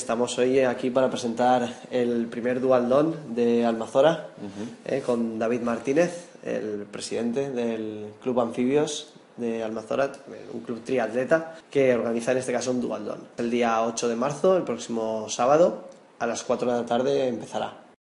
Estamos hoy aquí para presentar el primer dualdón de Almazora, con David Martínez, el presidente del Club Anfibios de Almazora, un club triatleta que organiza en este caso un dualdón. El día 8 de marzo, el próximo sábado, a las 4 de la tarde empezará.